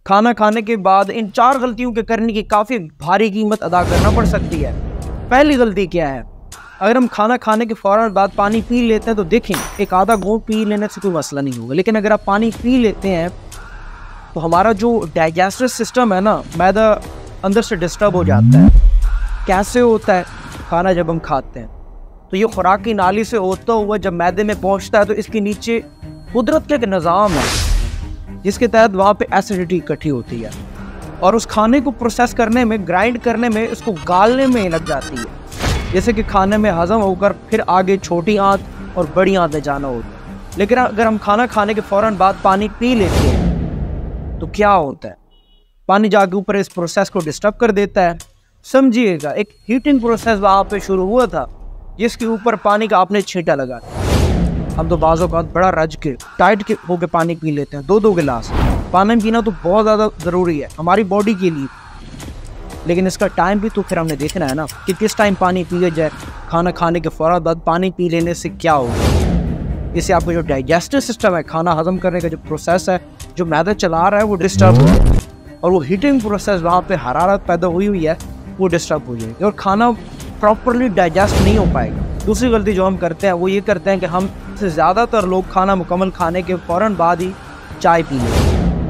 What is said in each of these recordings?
खाना खाने के बाद इन 4 गलतियों के करने की काफ़ी भारी कीमत अदा करना पड़ सकती है। पहली गलती क्या है? अगर हम खाना खाने के फ़ौरन बाद पानी पी लेते हैं तो देखें, एक आधा घूंट पी लेने से कोई मसला नहीं होगा, लेकिन अगर आप पानी पी लेते हैं तो हमारा जो डाइजेस्टिव सिस्टम है ना, मैदा अंदर से डिस्टर्ब हो जाता है। कैसे होता है? खाना जब हम खाते हैं तो ये खुराक की नाली से होता हुआ जब मैदे में पहुंचता है तो इसके नीचे कुदरत का एक निज़ाम है जिसके तहत वहाँ पे एसिडिटी इकट्ठी होती है और उस खाने को प्रोसेस करने में, ग्राइंड करने में, इसको गालने में लग जाती है, जैसे कि खाने में हजम होकर फिर आगे छोटी आंत और बड़ी आंत में जाना होता है। लेकिन अगर हम खाना खाने के फ़ौरन बाद पानी पी लेते हैं तो क्या होता है? पानी जाके ऊपर इस प्रोसेस को डिस्टर्ब कर देता है। समझिएगा, एक हीटिंग प्रोसेस वहाँ पे शुरू हुआ था जिसके ऊपर पानी का आपने छींटा लगा। हम तो बाज़ों का बड़ा रज के टाइट के होकर पानी पी लेते हैं, 2-2 गिलास। पानी पीना तो बहुत ज़्यादा ज़रूरी है हमारी बॉडी के लिए, लेकिन इसका टाइम भी तो फिर हमने देखना है ना कि किस टाइम पानी पिया जाए। खाना खाने के फ़ौरन बाद पानी पी लेने से क्या होगा? इससे आपका जो डाइजेस्टिव सिस्टम है, खाना हजम करने का जो प्रोसेस है, जो मैदा चला रहा है वो डिस्टर्ब हो जाए और वो हीटिंग प्रोसेस वहाँ पे हरारत पैदा हुई है वो डिस्टर्ब हो जाएगी और खाना प्रॉपरली डाइजेस्ट नहीं हो पाएगा। दूसरी गलती जो हम करते हैं वो ये करते हैं कि हम से ज़्यादातर लोग खाना मुकम्मल खाने के फ़ौरन बाद ही चाय पी लेते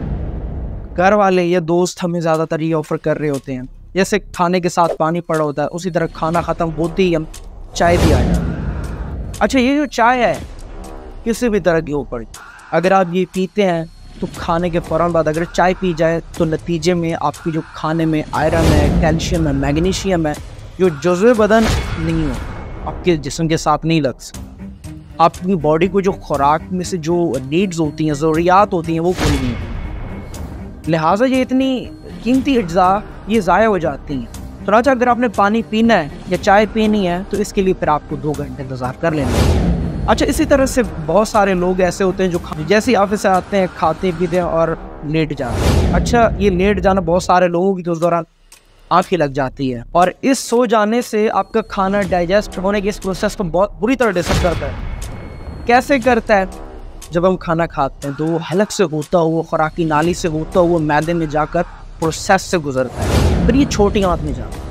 हैं। घर वाले या दोस्त हमें ज़्यादातर ये ऑफ़र कर रहे होते हैं, जैसे खाने के साथ पानी पड़ा होता है उसी तरह खाना ख़त्म होते ही हम चाय भी आ जाए। अच्छा, ये जो चाय है किसी भी तरह की हो पड़े, अगर आप ये पीते हैं तो खाने के फ़ौरन बाद अगर चाय पी जाए तो नतीजे में आपकी जो खाने में आयरन है, कैल्शियम है, मैग्नीशियम है, जो जुज़्व बदन नहीं हो, आपके जिस्म के साथ नहीं लग सकता। आपकी बॉडी को जो खुराक में से जो नीड्स होती हैं, ज़रूरियात होती हैं, वो पूरी नहीं होती। लिहाजा ये इतनी कीमती अज्जा ये ज़ाया हो जाती हैं। तो राजा, अगर आपने पानी पीना है या चाय पीनी है तो इसके लिए फिर आपको 2 घंटे इंतज़ार कर लेना है। अच्छा, इसी तरह से बहुत सारे लोग ऐसे होते हैं जो जैसे ऑफिस से आते हैं, खाते पीते हैं और लेट जाते हैं। अच्छा, ये लेट जाना बहुत सारे लोगों की तो उस दौरान आँखें लग जाती है और इस सो जाने से आपका खाना डाइजेस्ट होने के इस प्रोसेस को बहुत बुरी तरह डिस्टर्ब करता है। कैसे करता है? जब हम खाना खाते हैं तो वो हलक से होता हुआ, खुराकी नाली से होता हुआ मैदे में जाकर प्रोसेस से गुजरता है, फिर ये छोटी आंत में जाता है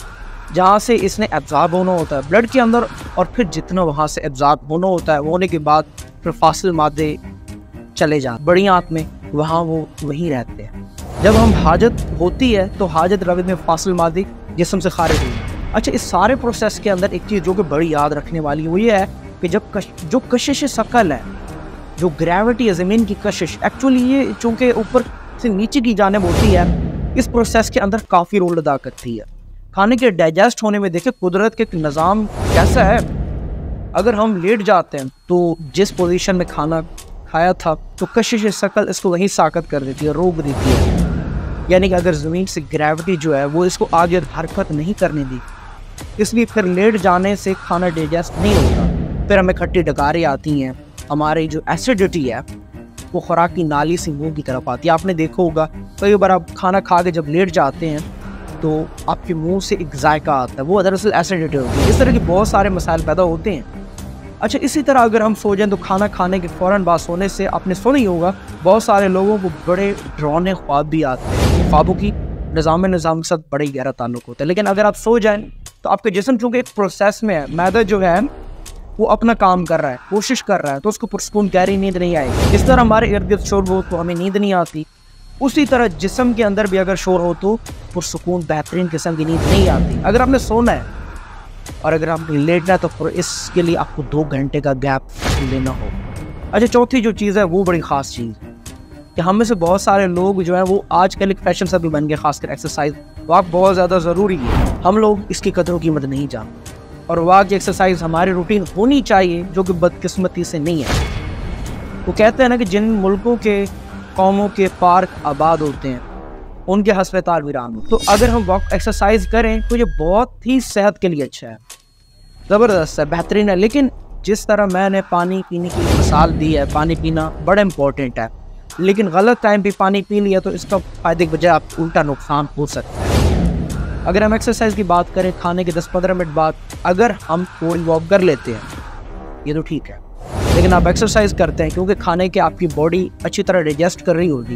जहाँ से इसने एब्जॉर्ब होना होता है ब्लड के अंदर, और फिर जितना वहाँ से एब्जॉर्ब होना होता है होने के बाद फिर फासिल मादे चले जाते बड़ी आंत में, वहाँ वो वहीं रहते हैं। जब हम हाजत होती है तो हाजत रवि में फासिल मादे जिस्म से खारिज हुई। अच्छा, इस सारे प्रोसेस के अंदर एक चीज़ जो कि बड़ी याद रखने वाली है वो ये है कि जब जो कशिश शकल है, जो ग्रेविटी है, ज़मीन की कशिश, एक्चुअली ये चूँकि ऊपर से नीचे की जानिब होती है, इस प्रोसेस के अंदर काफ़ी रोल अदा करती है। खाने के डाइजेस्ट होने में देखिए कुदरत के निज़ाम कैसा है। अगर हम लेट जाते हैं तो जिस पोजीशन में खाना खाया था तो कशिश शकल इसको वहीं साकत कर देती है, रोक देती है। यानी कि अगर ज़मीन से ग्रेविटी जो है वो इसको आगे हरकत नहीं करने दी, इसलिए फिर लेट जाने से खाना डाइजेस्ट नहीं होता। फिर हमें खट्टी डकारें आती हैं, हमारी जो एसिडिटी है वो खुराक की नाली से मुँह की तरफ आती है। आपने देखा होगा कई बार आप खाना खा के जब लेट जाते हैं तो आपके मुंह से एक जायका आता है, वो दरअसल एसिडिटी होती है। इस तरह के बहुत सारे मसाइल पैदा होते हैं। अच्छा, इसी तरह अगर हम सो जाएं तो खाना खाने के फ़ौरन बाद सोने से, आपने सुना ही होगा, बहुत सारे लोगों को बड़े डरावने ख्वाब भी आते हैं। ख्वाबों की निज़ाम के साथ बड़ा गहरा ताल्लुक होता है। लेकिन अगर आप सो जाएं तो आपके जिस्म चूँकि एक प्रोसेस में है, मैदा जो है वो अपना काम कर रहा है, कोशिश कर रहा है, तो उसको पुरसकून गहरी नींद नहीं आएगी। जिस तरह हमारे इर्द गिर्द शोर हो तो हमें नींद नहीं आती, उसी तरह जिस्म के अंदर भी अगर शोर हो तो पुरसकून बेहतरीन किस्म की नींद नहीं आती। अगर आपने सोना है और अगर आपने लेटना है तो इसके लिए आपको 2 घंटे का गैप लेना हो। अच्छा, चौथी जो चीज़ है वो बड़ी ख़ास चीज़ कि हम में से बहुत सारे लोग जो हैं वो आजकल एक फैशन सा भी बन गए, खासकर एक्सरसाइज वॉक बहुत ज़्यादा ज़रूरी है। हम लोग इसकी कदर कीमत नहीं जानते और वॉक की एक्सरसाइज हमारी रूटीन होनी चाहिए, जो कि बदकिस्मती से नहीं है। वो कहते हैं ना कि जिन मुल्कों के कौमों के पार्क आबाद होते हैं उनके हस्पताल वीरान हो। तो अगर हम वॉक एक्सरसाइज करें तो ये बहुत ही सेहत के लिए अच्छा है, ज़बरदस्त है, बेहतरीन है। लेकिन जिस तरह मैंने पानी पीने की मिसाल दी है, पानी पीना बड़ा इम्पोर्टेंट है, लेकिन गलत टाइम पे पानी पी लिया तो इसका फ़ायदे के बजाय आप उल्टा नुकसान हो सकता है। अगर हम एक्सरसाइज की बात करें, खाने के 10-15 मिनट बाद अगर हम थोड़ी वॉक कर लेते हैं ये तो ठीक है, लेकिन आप एक्सरसाइज करते हैं क्योंकि खाने के आपकी बॉडी अच्छी तरह डाइजेस्ट कर रही होती है,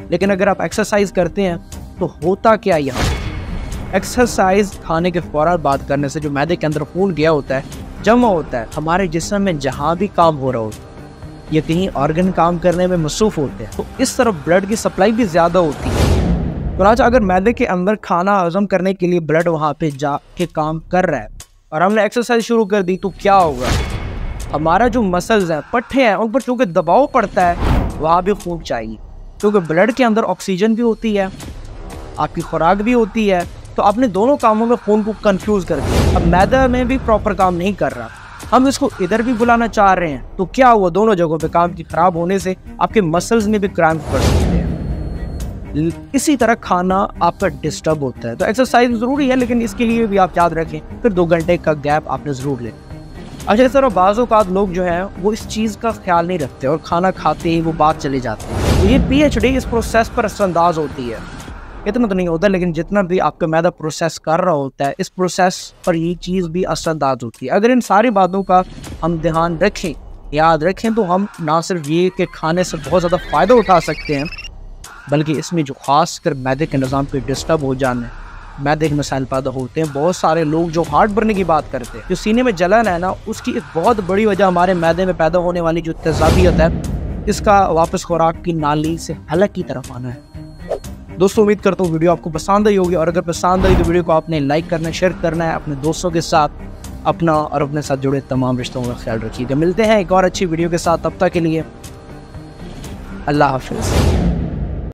लेकिन अगर आप एक्सरसाइज करते हैं तो होता क्या यहाँ, एक्सरसाइज खाने के फौरन बाद करने से जो मैदे के अंदर खून गया होता है जमा होता है, हमारे जिस्म में जहाँ भी काम हो रहा होता है या कहीं ऑर्गन काम करने में मसरूफ होते हैं तो इस तरफ ब्लड की सप्लाई भी ज़्यादा होती है। तो आज अगर मैदे के अंदर खाना हजम करने के लिए ब्लड वहाँ पे जाके काम कर रहा है और हमने एक्सरसाइज शुरू कर दी तो क्या होगा, हमारा जो मसल्स हैं, पट्टे हैं, उन पर चूँकि दबाव पड़ता है वहाँ भी खून चाहिए, क्योंकि ब्लड के अंदर ऑक्सीजन भी होती है, आपकी खुराक भी होती है, तो आपने दोनों कामों में खून को कंफ्यूज कर दिया। अब मैदा में भी प्रॉपर काम नहीं कर रहा, हम इसको इधर भी बुलाना चाह रहे हैं, तो क्या हुआ, दोनों जगहों पे काम की खराब होने से आपके मसल्स में भी क्रैम्प पड़ सकते हैं। इसी तरह खाना आपका डिस्टर्ब होता है। तो एक्सरसाइज ज़रूरी है, लेकिन इसके लिए भी आप याद रखें फिर 2 घंटे का गैप आपने ज़रूर लेना। अच्छा, इस तरह बाज़ औक़ात लोग जो हैं वो इस चीज़ का ख्याल नहीं रखते और खाना खाते ही वो बात चले जाते हैं। तो ये PhD इस प्रोसेस पर असरअंदाज होती है। इतना तो नहीं होता, लेकिन जितना भी आपका मैदा प्रोसेस कर रहा होता है इस प्रोसेस पर ये चीज़ भी असरअंदाज होती है। अगर इन सारी बातों का हम ध्यान रखें, याद रखें, तो हम ना सिर्फ ये कि खाने से बहुत ज़्यादा फ़ायदा उठा सकते हैं, बल्कि इसमें जो ख़ास कर मैदे के निज़ाम पे डिस्टर्ब हो जाने, मैदे के मसाइल पैदा होते हैं। बहुत सारे लोग जो हार्ट बर्न की बात करते हैं, जो सीने में जलन है ना, उसकी एक बहुत बड़ी वजह हमारे मैदे में पैदा होने वाली जो तेज़ाबियत है, इसका वापस खुराक की नाली से हलक की तरफ आना है। दोस्तों, उम्मीद करता हूँ वीडियो आपको पसंद आई होगी, और अगर पसंद आई तो वीडियो को आपने लाइक करना, शेयर करना है अपने दोस्तों के साथ। अपना और अपने साथ जुड़े तमाम रिश्तों का ख्याल रखिएगा। मिलते हैं एक और अच्छी वीडियो के साथ, तब तक के लिए अल्लाह हाफिज़।